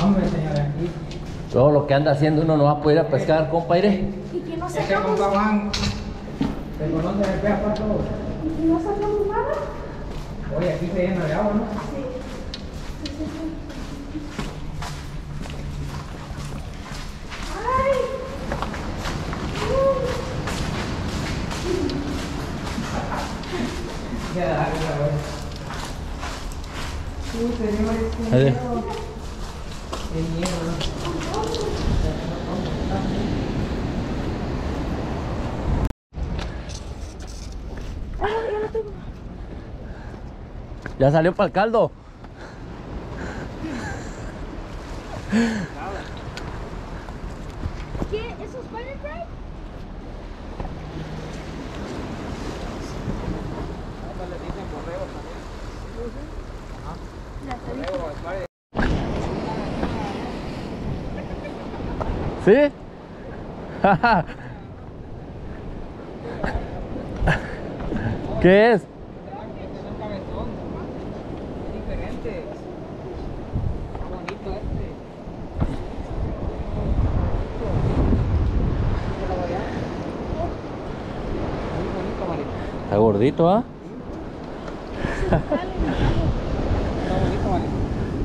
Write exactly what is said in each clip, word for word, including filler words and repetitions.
hombre, señores, aquí. Todo lo que anda haciendo uno no va a poder ir a pescar, compadre. ¿Y que no Este sacamos? compa Juan, ¿te conoce el pez pato? ¿Y que no sacamos nada? Oye, aquí se llena de agua, ¿no? Sí. Sí, sí, sí. ¡Ay! Ya, dale, dale. Sí, señores, qué Ahí. miedo. Qué miedo, ¿no? Ay, ya lo tengo. Ya salió para el caldo. ¿Qué? ¿Eso es Spider Fry? Le dicen correo también. Ya te dije. Correo, Spider. ¿Sí? ¿Qué es? Es un cabezón. Es diferente. Está bonito este. Muy bonito, Marito. Está gordito, ¿ah? Está bonito, Marito.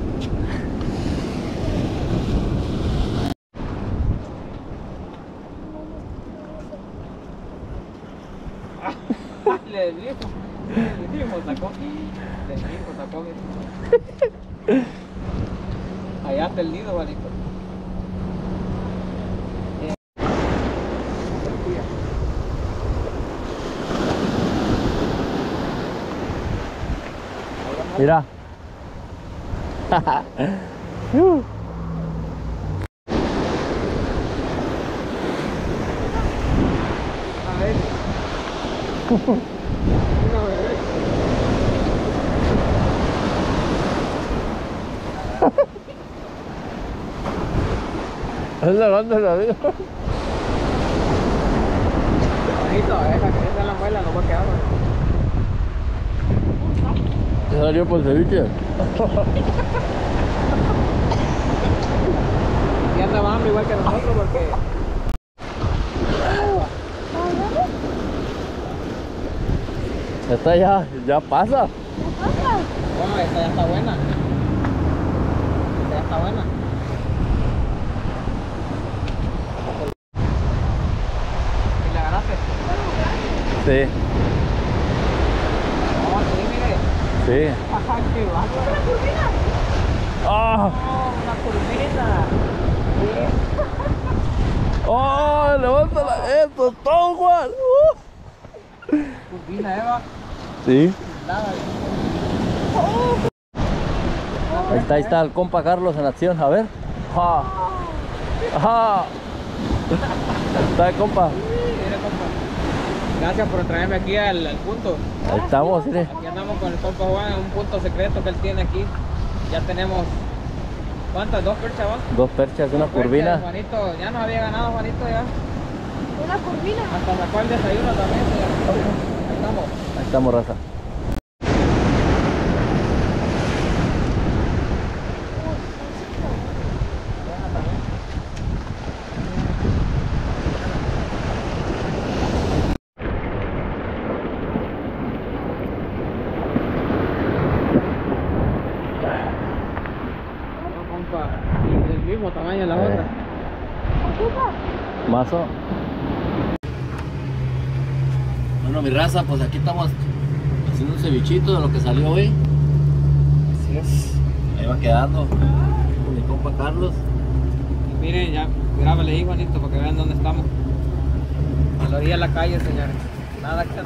Le dijo, le dijo, sacó. Le dijo, sacó. Mira. Allá está el nido, Marito. Mira. Uh. A ver. Una bebé. Es lavando la vida. Bonito, esa, esa es la muela, no va a quedar. Ya salió por el ceviche. Y anda hambre igual que nosotros porque... Esta ya, ya pasa. Bueno, esta ya está buena. Esta ya está buena. ¿Y la agarraste? Sí, No, sí, mire. sí. Ajá, qué bajo. ¡Ah! Oh, una curvita. ¡Oh! ¡Levántala! ¡Eso es todo, Juan! Uh. Curvina, Eva. Sí. Nada. Ahí está, ahí está el compa Carlos en acción. A ver. ¡Ja! ¡Ja! Está el compa. Mire, compa. Gracias por traerme aquí al, al punto. Ahí estamos, mire. Aquí andamos con el compa Juan en un punto secreto que él tiene aquí. Ya tenemos... ¿Cuántas? ¿Dos perchas, va? Dos perchas, una Dos perchas, curvina. Juanito, ya nos había ganado, Juanito, ya. Una curvina. Hasta sacó el desayuno también, señor. Ahí estamos. Ahí estamos, raza. No, compa. Y del mismo tamaño la Eh. otra. Mazo. Bueno, mi raza, pues aquí estamos haciendo un cevichito de lo que salió hoy. Así es. Ahí va quedando con mi compa Carlos. Y miren, ya, grábale ahí, Juanito, para que vean dónde estamos. A la orilla de la calle, señores. Nada que...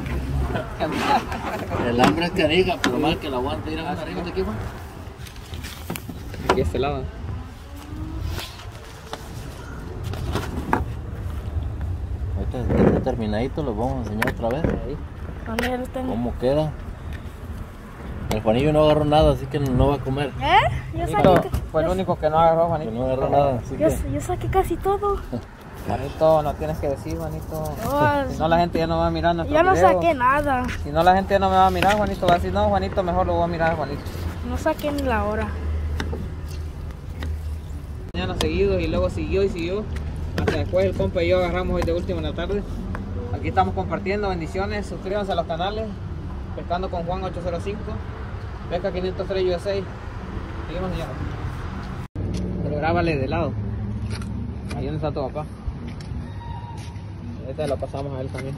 El hambre es canija, pero mal que la aguante. Ir a ver arriba de aquí, Juan. Aquí a este lado. Ahorita que esté terminadito, los vamos a enseñar otra vez. Ahí. A ver, los tengo. ¿Cómo queda? El Juanillo no agarró nada, así que no va a comer. ¿Eh? Yo Juanito saqué, fue el único que no agarró, Que Juanito. no agarró nada, así yo, que... yo saqué casi todo. Juanito, no tienes que decir, Juanito. Oh, Si no, la gente ya no va a mirar nuestro yo no video. saqué nada. Si no, la gente ya no me va a mirar, Juanito. Va a decir, no, Juanito, mejor lo voy a mirar, Juanito. No saqué ni la hora. más seguidos y luego siguió y siguió. Hasta después el compa y yo agarramos hoy de último en la tarde. Aquí estamos compartiendo, bendiciones, suscríbanse a los canales. Pescando con Juan ocho cero cinco, Pesca quinientos tres U S A. Seguimos, señores. Pero grábale de lado. Ahí donde está tu papá. Ahorita lo pasamos a él también.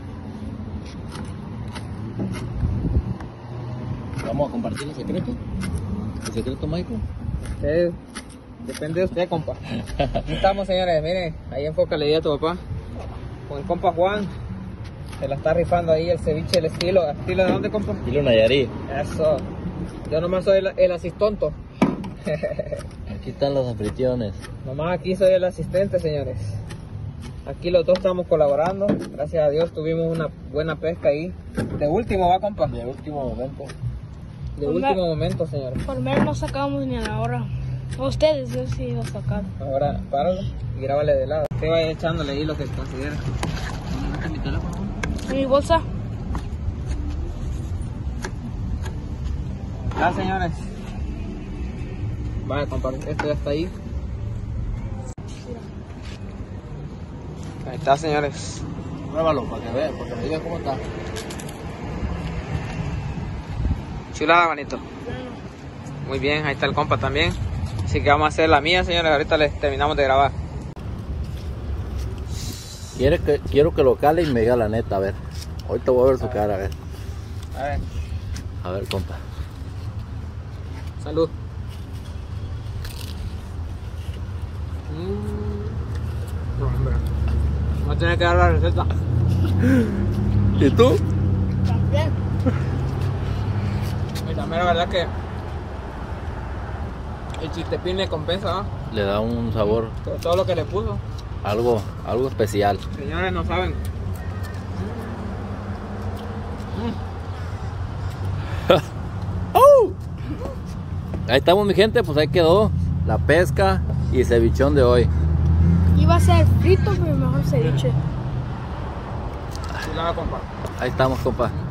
Vamos a compartir el secreto. ¿El secreto, Michael? Usted, depende de usted, compa. Aquí estamos, señores, miren, ahí enfócale ahí a tu papá. Con el compa Juan. Se la está rifando ahí el ceviche, el estilo. ¿Estilo de dónde, compa? Estilo Nayarit. Eso. Yo nomás soy el, el asistonto. Aquí están los anfitriones. Nomás aquí soy el asistente, señores. Aquí los dos estamos colaborando. Gracias a Dios tuvimos una buena pesca ahí. De último, va, compa. De último momento. De Por último me- momento, señores. Por menos no sacamos ni a la hora. Ustedes, yo sí iba a sacar. Ahora, páralo y grábale de lado. Usted vaya echándole ahí lo que considere. ¿Dónde mi teléfono? ¿En mi bolsa? Ya, señores. Vaya, compa, esto ya está ahí. Ahí está, señores. Pruébalo para que vean, para que me digan cómo está. Chulada, manito. Muy bien, ahí está el compa también. Así que vamos a hacer la mía, señores. Ahorita les terminamos de grabar. Quiere que, quiero que lo cale y me diga la neta, a ver. Ahorita voy a ver su cara, a ver. A ver, A ver, compa. salud. Mm. No, hombre. No tiene que dar la receta. ¿Y tú? También. Y también la verdad que el chiltepín le compensa, ¿no? Le da un sabor, Todo, todo lo que le puso. algo, algo especial. Señores, no saben. Ahí estamos, mi gente, pues ahí quedó la pesca y cevichón de hoy. Iba a ser frito, pero mejor ceviche. Chulada, compa. Ahí estamos, compa.